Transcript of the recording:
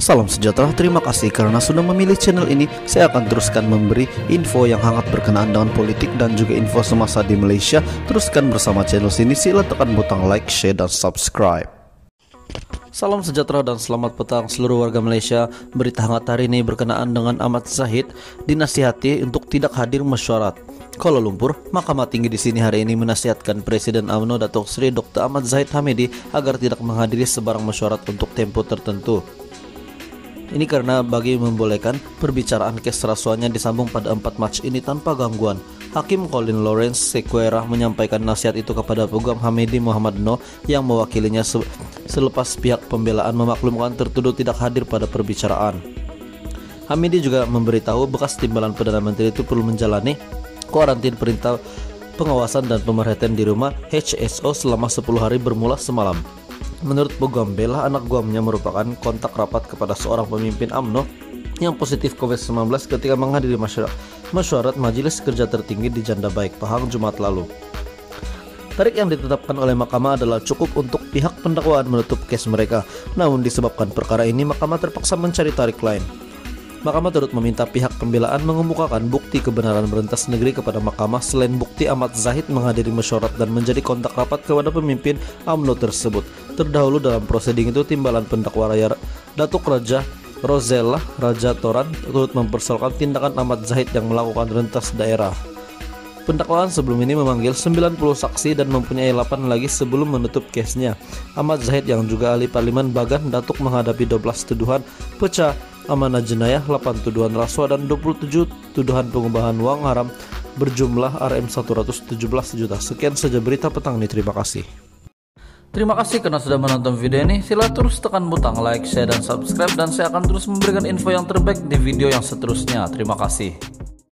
Salam sejahtera, terima kasih karena sudah memilih channel ini. Saya akan teruskan memberi info yang hangat berkenaan dengan politik dan juga info semasa di Malaysia. Teruskan bersama channel sini, sila tekan butang like, share, dan subscribe. Salam sejahtera dan selamat petang seluruh warga Malaysia. Berita hangat hari ini berkenaan dengan Ahmad Zahid dinasihati untuk tidak hadir mesyuarat. Kuala Lumpur, Mahkamah Tinggi di sini hari ini menasihatkan Presiden UMNO Datuk Seri Dr. Ahmad Zahid Hamidi agar tidak menghadiri sebarang mesyuarat untuk tempo tertentu. Ini karena bagi membolehkan perbicaraan kes rasuahnya disambung pada 4 Mac ini tanpa gangguan. Hakim Colin Lawrence Sequeira menyampaikan nasihat itu kepada Peguam Hamidi Muhammad Noor yang mewakilinya selepas pihak pembelaan memaklumkan tertuduh tidak hadir pada perbicaraan. Hamidi juga memberitahu bekas timbalan Perdana Menteri itu perlu menjalani kuarantin perintah pengawasan dan pemerhatian di rumah HSO selama 10 hari bermula semalam. Menurut Peguam Bella, anak guamnya merupakan kontak rapat kepada seorang pemimpin UMNO yang positif COVID-19 ketika menghadiri mesyuarat Majelis Kerja Tertinggi di Janda Baik Pahang Jumat lalu. Tarik yang ditetapkan oleh mahkamah adalah cukup untuk pihak pendakwaan menutup kes mereka. Namun disebabkan perkara ini, mahkamah terpaksa mencari tarik lain. Mahkamah turut meminta pihak pembelaan mengemukakan bukti kebenaran merentas negeri kepada mahkamah selain bukti Ahmad Zahid menghadiri mesyuarat dan menjadi kontak rapat kepada pemimpin UMNO tersebut. Terdahulu dalam proseding itu, timbalan pendakwa raya Datuk Raja Rosella Raja Toran turut mempersoalkan tindakan Ahmad Zahid yang melakukan rentas daerah. Pendakwaan sebelum ini memanggil 90 saksi dan mempunyai 8 lagi sebelum menutup kesnya. Ahmad Zahid yang juga ahli Parlimen Bagan Datuk menghadapi 12 tuduhan pecah amanah jenayah, 8 tuduhan rasuah dan 27 tuduhan pengubahan wang haram berjumlah Rm 117 juta. Sekian saja berita petang ini, terima kasih. Terima kasih karena sudah menonton video ini. Sila terus tekan butang like, share, dan subscribe, dan saya akan terus memberikan info yang terbaik di video yang seterusnya. Terima kasih.